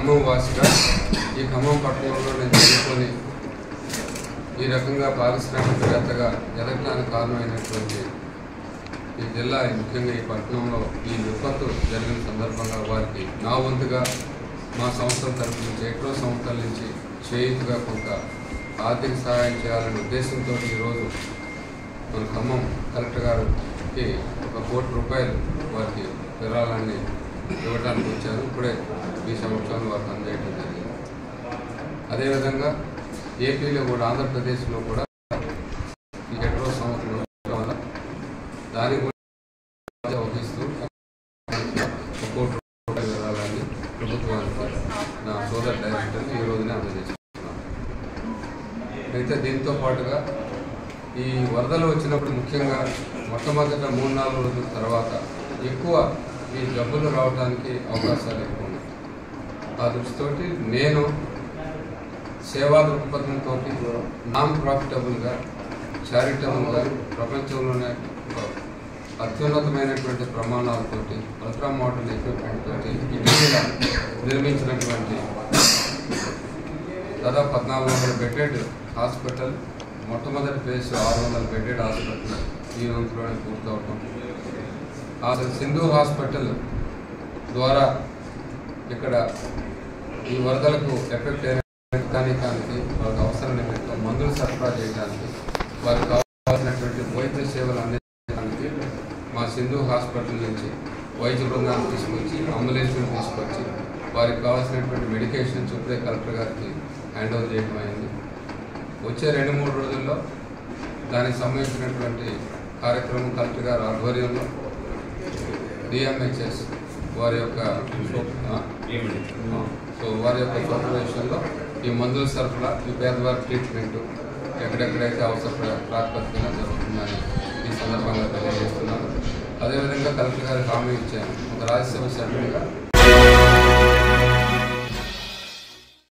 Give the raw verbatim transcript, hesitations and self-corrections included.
ఖమ్మం వాసిగా ఈ ఖమ్మం పట్టణంలో నేను చదువుకొని ఈ రకంగా పారిశ్రామికవేత్తగా ఎదగడానికి కారణమైనటువంటి ఈ జిల్లా ముఖ్యంగా ఈ పట్టణంలో ఈ విపత్తు జరిగిన సందర్భంగా వారికి నా వంతుగా మా సంస్థల తరఫు నుంచి ఎక్కడో సంస్థల నుంచి చేయుతుగా కొంత ఆర్థిక సహాయం చేయాలనే ఉద్దేశంతో ఈరోజు మన ఖమ్మం కలెక్టర్ గారికి ఒక కోటి రూపాయలు వారికి విరాళాన్ని ఇవ్వడానికి వచ్చారు. ఇప్పుడే ఈ సంవత్సరాలు వారికి అందజేయడం జరిగింది. అదేవిధంగా ఏపీలో కూడా ఆంధ్రప్రదేశ్లో కూడా ఈ ఎక్కడో సంవత్సరం వల్ల దానికి కూడా వహిస్తూ ఒక కోటి రూపాయల విరాళాన్ని ప్రభుత్వానికి నా సోదర డైరెక్టర్ని ఈ రోజునే అందజేస్తున్నాను. అయితే దీంతో పాటుగా ఈ వరదలు వచ్చినప్పుడు ముఖ్యంగా మొట్టమొదట మూడు నాలుగు రోజుల తర్వాత ఎక్కువ ఈ జబ్బులు రావడానికి అవకాశాలు ఎక్కువ ఉన్నాయి. ఆ దృష్టితోటి నేను సేవా దృక్పథంతో నాన్ ప్రాఫిటబుల్గా చారిటబుల్గా ప్రపంచంలోనే అత్యున్నతమైనటువంటి ప్రమాణాలతోటి అల్ట్రా మోడర్న్ ఎక్విప్మెంట్ తోటి ఇండియా నిర్మించినటువంటి దాదాపు పద్నాలుగు వందల బెడ్డెడ్ హాస్పిటల్, మొట్టమొదటి ఫేజ్ ఆరు వందల బెడ్డెడ్ హాస్పిటల్ ఈ రోజులోనే పూర్తవటం, అసలు సింధు హాస్పిటల్ ద్వారా ఇక్కడ ఈ వరదలకు ఎఫెక్ట్ అయిన స్థానికానికి వాళ్ళకి అవసరం నిమిత్తం మందులు సరఫరా చేయడానికి, వారికి కావాల్సినటువంటి వైద్య సేవలు అందించడానికి మా సింధు హాస్పిటల్ నుంచి వైద్య బృందాన్ని తీసుకొచ్చి అంబులెన్స్ని తీసుకొచ్చి వారికి కావాల్సినటువంటి మెడికేషన్స్ ఇప్పుడే కలెక్టర్ గారికి హ్యాండ్ ఓవర్ చేయడం అయింది. వచ్చే రెండు మూడు రోజుల్లో దానికి సంబంధించినటువంటి కార్యక్రమం కలెక్టర్ గారి ఆధ్వర్యంలో డిఎంహెచ్ఎస్ వారి యొక్క సో వారి యొక్క సూపర్విజన్లో ఈ మందుల సరఫరా, ఈ పేదవారి ట్రీట్మెంట్ ఎక్కడెక్కడైతే అవసర ప్రాతిపదికన జరుగుతుందని ఈ సందర్భంగా తెలియజేస్తున్నాను. అదేవిధంగా కలెక్టర్ గారికి హామీ ఇచ్చాను, ఒక రాజ్యసభ సభ్యుడిగా